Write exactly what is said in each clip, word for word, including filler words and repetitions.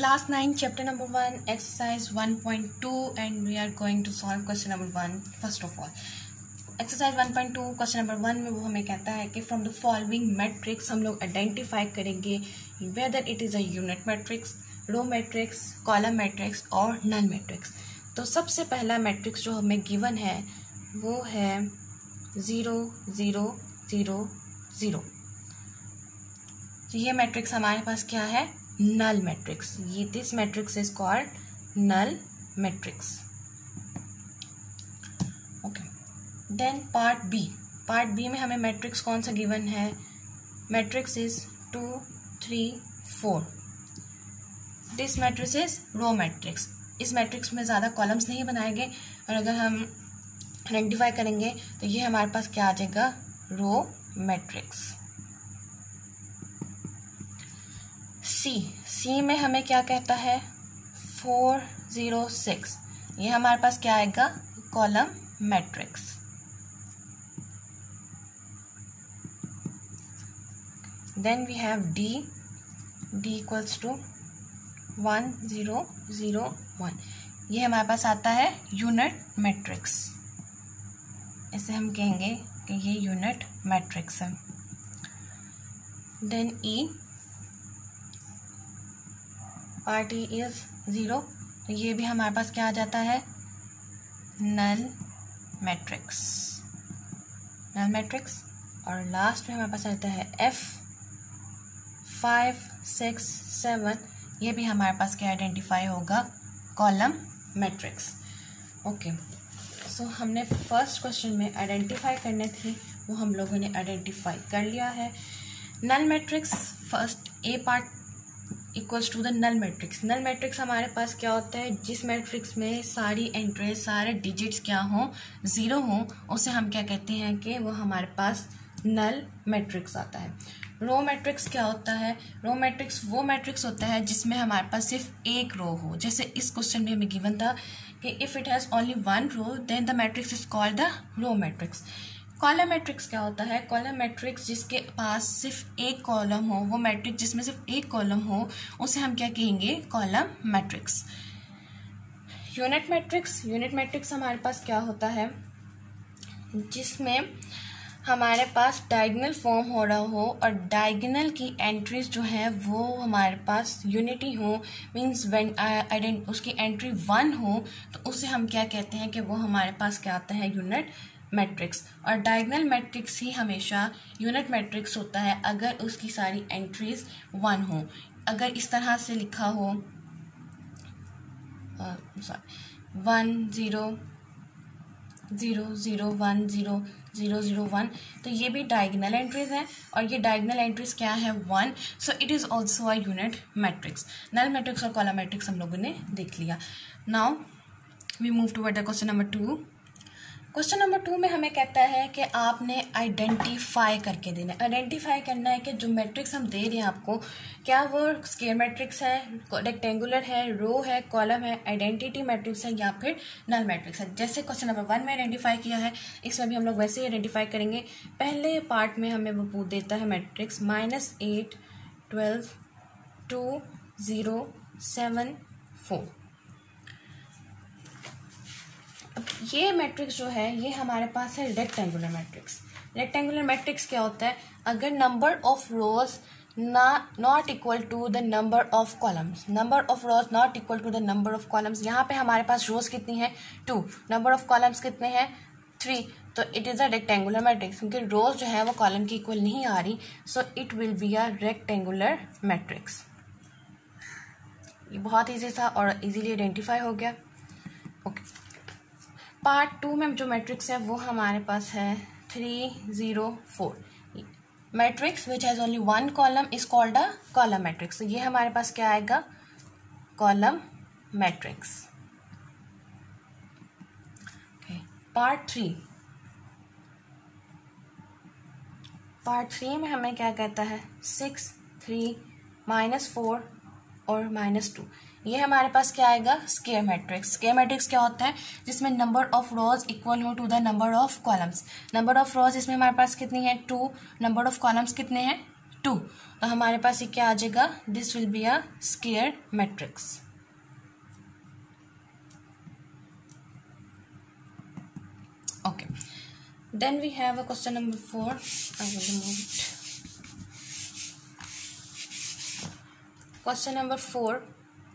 Class nine, chapter number one, exercise one point two, and we are going to solve question number one. First of all, exercise one point two question number one में वो हमें कहता है कि from the following matrix हम लोग identify करेंगे whether it is a unit matrix, row matrix, column matrix और null matrix. तो सबसे पहला matrix जो हमें given है वो है ज़ीरो ज़ीरो ज़ीरो ज़ीरो. तो ये matrix हमारे पास क्या है? null matrix. ये this matrix is called null matrix. Okay. Then part B. Part B में हमें matrix कौन सा given है? Matrix is two, three, four. This matrix is row matrix. इस matrix में ज़्यादा columns नहीं बनाए गए और अगर हम identify करेंगे तो ये हमारे पास क्या आ जाएगा? row matrix. सी सी में हमें क्या कहता है? Four zero six. ये हमारे पास क्या आएगा? Column matrix. Then we have D. D equals to one zero zero one. ये हमारे पास आता है यूनिट मैट्रिक्स. इसे हम कहेंगे कि ये यूनिट मैट्रिक्स है. Then E. Part E is zero. तो ये भी हमारे पास क्या आ जाता है? Null matrix. Null matrix. और लास्ट में हमारे पास आता है एफ. Five six seven. ये भी हमारे पास क्या आइडेंटिफाई होगा? Column matrix. ओके. सो हमने फर्स्ट क्वेश्चन में आइडेंटिफाई करने थी वो हम लोगों ने आइडेंटिफाई कर लिया है. Null matrix first A part equals to the null matrix. Null matrix हमारे पास क्या होता है? जिस मैट्रिक्स में सारी एंट्रीज सारे डिजिट्स क्या हों? ज़ीरो हों, उसे हम क्या कहते हैं कि वो हमारे पास नल मैट्रिक्स आता है. रो मैट्रिक्स क्या होता है? रो मैट्रिक्स वो मैट्रिक्स होता है जिसमें हमारे पास सिर्फ एक रो हो. जैसे इस क्वेश्चन में हमें गिवन था कि if it has only one row then the matrix is called the row matrix. Column matrix क्या होता है? कॉलम मैट्रिक्स जिसके पास सिर्फ एक कॉलम हो, वो मैट्रिक्स जिसमें सिर्फ एक कॉलम हो, उसे हम क्या कहेंगे? Column matrix. Unit matrix. Unit matrix हमारे पास क्या होता है? जिसमें हमारे पास डायगोनल फॉर्म हो रहा हो और डायगोनल की एंट्रीज जो है वो हमारे पास यूनिटी हो. मीन्स व्हेन आइडेंट उसकी एंट्री वन हो तो उसे हम क्या कहते हैं कि वो हमारे पास क्या आता है? Unit matrix. और डायगोनल मैट्रिक्स ही हमेशा यूनिट मैट्रिक्स होता है अगर उसकी सारी एंट्रीज वन हो. अगर इस तरह से लिखा हो sorry one zero zero zero one zero zero zero one, तो ये भी डायगोनल एंट्रीज हैं और ये डायगोनल एंट्रीज क्या है? One. So it is also a unit matrix. Null matrix और कॉलम मैट्रिक्स हम लोगों ने देख लिया. Now we move toward the question number two. Question number two में हमें कहता है कि आपने आइडेंटिफाई करके देना है. आइडेंटिफाई करना है कि जो मैट्रिक्स हम दे रहे हैं आपको, क्या वो स्क्वायर मैट्रिक्स है, रेक्टेंगुलर है, रो है, कॉलम है, आइडेंटिटी मैट्रिक्स है या फिर नल मैट्रिक्स है. जैसे क्वेश्चन नंबर वन में आइडेंटिफाई किया है, इसमें भी हम लोग वैसे ही आइडेंटिफाई करेंगे. पहले पार्ट में हमें वो पूछ देता है matrix minus eight twelve two zero seven four. अब ये मैट्रिक्स जो है ये हमारे पास है रेक्टेंगुलर मैट्रिक्स. रेक्टेंगुलर मैट्रिक्स क्या होता है? अगर नंबर ऑफ रोज ना not equal to the number of columns. Number of rows not equal to the number of columns. यहाँ पे हमारे पास रोज कितनी है? टू. नंबर ऑफ कॉलम्स कितने हैं? थ्री. तो it is a rectangular matrix क्योंकि रोज जो है वो कॉलम की इक्वल नहीं आ रही. So it will be a rectangular matrix. ये बहुत ईजी था और इजीली आइडेंटिफाई हो गया. ओके. पार्ट टू में जो मैट्रिक्स है वो हमारे पास है three zero four. Matrix which has only one column is called a column matrix. तो ये हमारे पास क्या आएगा? Column matrix. Part three. Part three में हमें क्या कहता है? सिक्स थ्री माइनस फोर और माइनस टू. ये हमारे पास क्या आएगा? Square matrix. स्क्वायर मैट्रिक्स क्या होता है? जिसमें नंबर ऑफ रोज इक्वल हो to the number of columns. Number of rows इसमें हमारे पास कितनी है? टू. नंबर ऑफ कॉलम्स कितने हैं? टू, तो हमारे पास ये क्या आ जाएगा, this will be a square matrix. Okay, then we have a question number four, I will remove it. Question number four,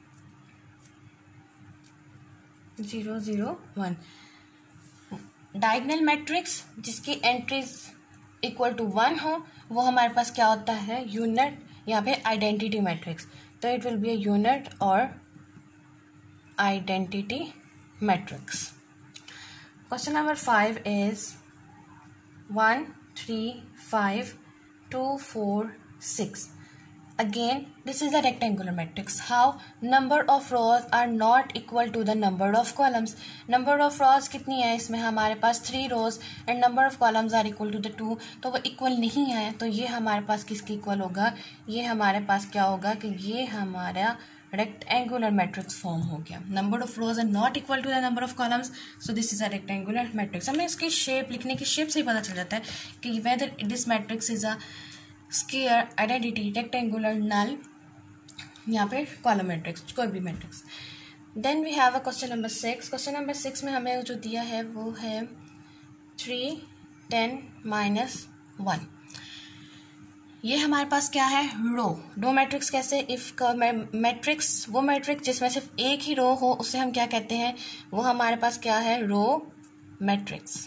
zero zero one, diagonal matrix जिसकी entries equal to one हो वो हमारे पास क्या होता है, यूनिट या फिर आइडेंटिटी मैट्रिक्स। तो it will be a unit और identity matrix. Question number five is one three five two four six. Again, this is a rectangular matrix. How? Number of rows are not equal to the number of columns. Number of rows कितनी है इसमें, हमारे पास three rows and number of columns are equal to the two. तो वो equal नहीं है, तो ये हमारे पास किसके equal होगा, ये हमारे पास क्या होगा कि ये हमारा rectangular matrix form हो गया. Number of rows are not equal to the number of columns, so this is a rectangular matrix. हमें इसकी shape, लिखने की shape से ही पता चल जाता है कि whether this matrix is a square, identity, rectangular, null या फिर कॉलम मैट्रिक्स, कोई भी मैट्रिक्स। Then we have a question number six. Question number six में हमें जो दिया है वो है थ्री टेन माइनस वन। ये हमारे पास क्या है, रो रो मैट्रिक्स। कैसे, इफ मैट्रिक्स, वो मैट्रिक्स जिसमें सिर्फ एक ही रो हो उसे हम क्या कहते हैं, वो हमारे पास क्या है, row matrix.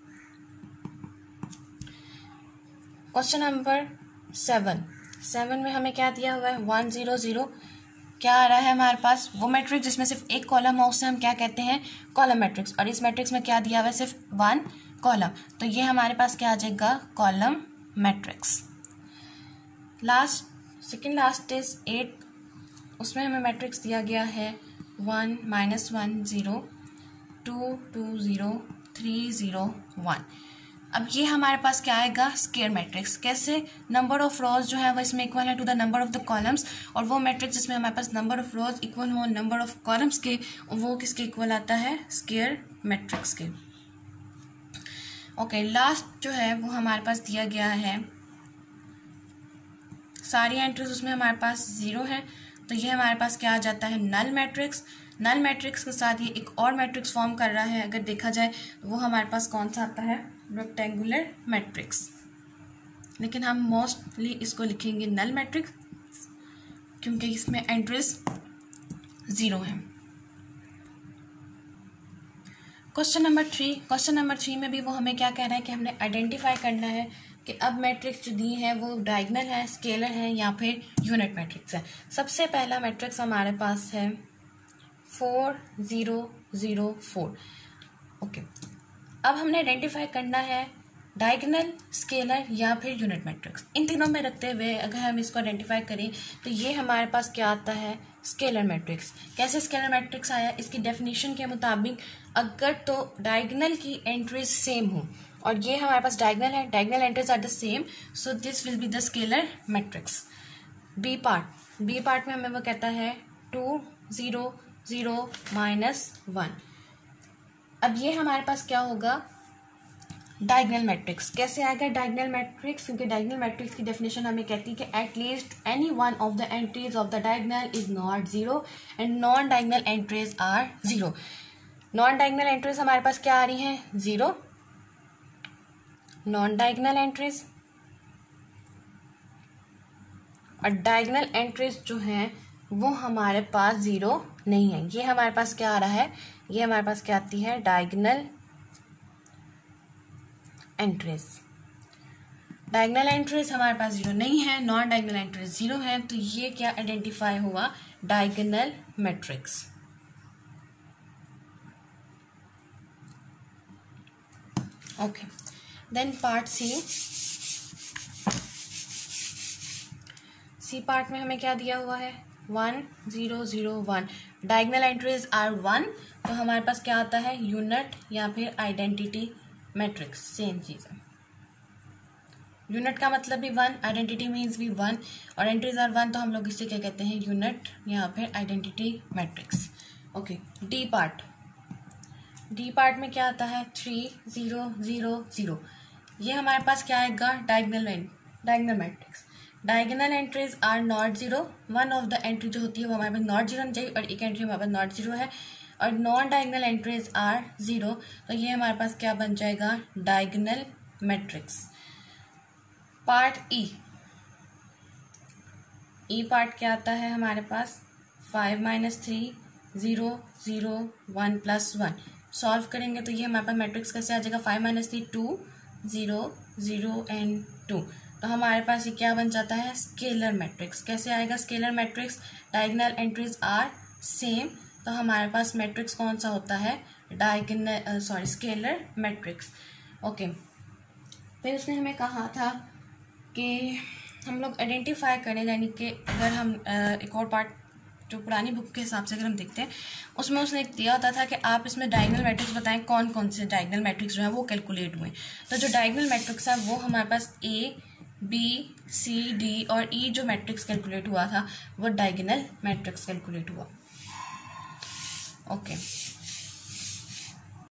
Question number seven, seven में हमें क्या दिया हुआ है, वन जीरो जीरो। क्या आ रहा है हमारे पास, वो मैट्रिक्स जिसमें सिर्फ एक कॉलम हो उसे हम क्या कहते हैं, कॉलम मैट्रिक्स। और इस मैट्रिक्स में क्या दिया हुआ है, सिर्फ वन कॉलम, तो ये हमारे पास क्या आ जाएगा, column matrix. Last, second last is eight, उसमें हमें मैट्रिक्स दिया गया है one minus one zero two two zero three zero one. अब ये हमारे पास क्या आएगा, स्क्वायर मैट्रिक्स। कैसे, नंबर ऑफ रोज जो है वो इसमें इक्वल है to the number of the columns, और वो मैट्रिक्स जिसमें हमारे पास नंबर ऑफ रोज इक्वल हो नंबर ऑफ कॉलम्स के, वो किसके इक्वल आता है, स्क्वायर मैट्रिक्स के। ओके, लास्ट जो है वो हमारे पास दिया गया है, सारी एंट्रीज उसमें हमारे पास जीरो है, तो ये हमारे पास क्या आ जाता है, नल मैट्रिक्स। नल मैट्रिक्स के साथ ये एक और मैट्रिक्स फॉर्म कर रहा है, अगर देखा जाए वो हमारे पास कौन सा आता है, रेक्टेंगुलर मैट्रिक्स। लेकिन हम मोस्टली इसको लिखेंगे नल मैट्रिक्स क्योंकि इसमें एंट्रीज ज़ीरो है। Question number three, question number three में भी वो हमें क्या कह रहा है कि हमने आइडेंटिफाई करना है कि अब मैट्रिक्स जो दी है वो डायगोनल है, स्केलर है या फिर यूनिट मैट्रिक्स है। सबसे पहला मैट्रिक्स हमारे पास है four zero zero four. Okay, अब हमने आइडेंटिफाई करना है डायगोनल, स्केलर या फिर यूनिट मैट्रिक्स। इन तीनों में रखते हुए अगर हम इसको आइडेंटिफाई करें तो ये हमारे पास क्या आता है, स्केलर मैट्रिक्स। कैसे स्केलर मैट्रिक्स आया, इसकी डेफिनेशन के मुताबिक अगर तो डायगोनल की एंट्रीज सेम हो, और ये हमारे पास डायगोनल है, diagonal entries are the same, so this will be the scalar matrix. B part, B part में हमें वो कहता है two zero zero minus one. अब ये हमारे पास क्या होगा, डायगोनल मैट्रिक्स। कैसे आएगा डायगोनल मैट्रिक्स, क्योंकि डायगोनल मैट्रिक्स की डेफिनेशन हमें कहती है कि at least any one of the entries of the diagonal is not zero and non diagonal entries are zero. Non diagonal entries हमारे पास क्या आ रही हैं, जीरो, नॉन डायगोनल एंट्रीज, और डायगोनल एंट्रीज जो हैं वो हमारे पास जीरो नहीं है। ये हमारे पास क्या आ रहा है, ये हमारे पास क्या आती है, डायगोनल एंट्रीज। डायगोनल एंट्रीज हमारे पास जीरो नहीं है, नॉन डायगोनल एंट्रीज जीरो है, तो ये क्या आइडेंटिफाई हुआ, diagonal matrix. Okay, then part C. C part में हमें क्या दिया हुआ है, one zero zero one. Diagonal entries are one, तो हमारे पास क्या आता है, यूनिट या फिर आइडेंटिटी मैट्रिक्स, सेम चीज़ है। यूनिट का मतलब भी वन, आइडेंटिटी मीन्स भी वन, और एंट्रीज आर वन, तो हम लोग इससे क्या कहते हैं, यूनिट या फिर identity matrix. Okay, D part, D part में क्या आता है, थ्री ज़ीरो ज़ीरो ज़ीरो। ये हमारे पास क्या आएगा, diagonal diagonal matrix. Diagonal entries are not zero, one of the entry जो होती है वो हमारे पास नॉट जीरो होनी चाहिए और एक एंट्री हमारे पास नॉट जीरो है, और non diagonal entries are zero, तो ये हमारे पास क्या बन जाएगा, diagonal matrix. Part E, E part क्या आता है हमारे पास, five minus three, zero zero one plus one, solve करेंगे तो ये हमारे पास मैट्रिक्स कैसे आ जाएगा, five minus three two, zero zero and two, तो हमारे पास ये क्या बन जाता है, स्केलर मैट्रिक्स। कैसे आएगा scalar matrix, diagonal entries are same, तो हमारे पास मैट्रिक्स कौन सा होता है, diagonal sorry scalar matrix. Okay, फिर उसने हमें कहा था कि हम लोग आइडेंटिफाई करें, यानी कि अगर हम एक और पार्ट जो पुरानी बुक के हिसाब से अगर हम देखते हैं उसमें उसने एक दिया होता था कि आप इसमें डायगोनल मैट्रिक्स बताएं कौन कौन से डायगोनल मैट्रिक्स जो है वो कैलकुलेट हुए। तो जो डायगोनल मैट्रिक्स है वो हमारे पास ए बी सी डी और ई जो मैट्रिक्स कैलकुलेट हुआ था वो डायगोनल मैट्रिक्स कैलकुलेट हुआ। Okay okay.